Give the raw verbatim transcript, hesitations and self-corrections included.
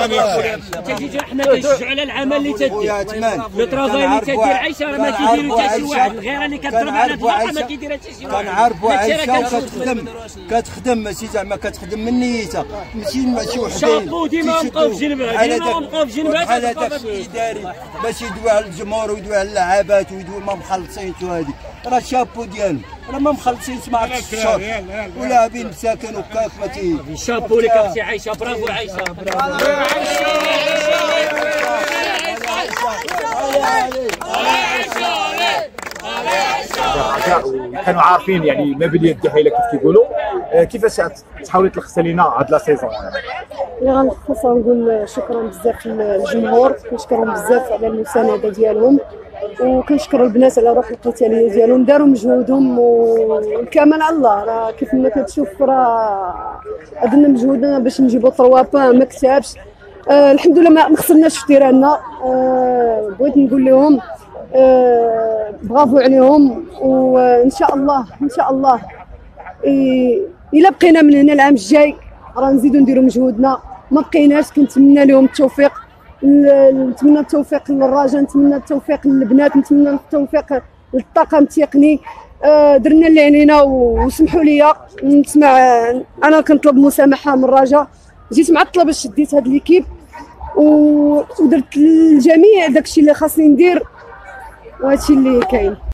تجي حنا كنشجعوا على العمل اللي تدير لو طرافاي اللي تدير عايشه راه ما كيديرو حتى شي واحد، الغيره اللي كتضرب على الفرقه ما كيديرها حتى شي واحد. كنعرفوا عايشه وكتخدم كتخدم ماشي زعما كتخدم من نيتها، ماشي ماشي وحدين. شابو ديما نبقاو في جنبها، ديما نبقاو في جنبها بحال هذاك الاداري باش يدوي على الجمهور ويدوي على اللعابات ويدوي ما مخلصينش، وهذه راه شابو ديالهم راه ما مخلصينش مع الشهر ولاعبين مساكن وكاك ما تي. شابو لك اختي عايشه، برافو عايشه، برافو كانوا عارفين يعني ما بلي الدحيله كيف كيقولوا. كيفاش تحاولي تلخصي لينا هاد لا سيزون؟ اللي غنلخص نقول شكرا بزاف للجمهور، كنشكرهم بزاف على المسانده ديالهم، وكنشكر البنات على الروح القتاليه ديالهم، داروا مجهودهم والكمال على الله. راه كيف ما كتشوف راه درنا مجهودنا باش نجيبوا ثلاثة بوان ما كتابش. آه الحمد لله ما خسرناش في تيراننا. آه بغيت نقول لهم آه برافو عليهم، وان شاء الله ان شاء الله الا بقينا من هنا العام الجاي راه نزيدو نديرو مجهودنا. ما بقيناش كنتمنى لهم التوفيق، نتمنى التوفيق للرجاء، نتمنى التوفيق للبنات، نتمنى التوفيق للطاقم التقني. آه درنا اللي علينا وسمحوا لي نسمع. انا كنطلب مسامحه من الرجاء، جيت معطله باش شديت هاد ليكيب ودرت للجميع داكشي اللي خاصني ندير، وهادشي اللي كاين.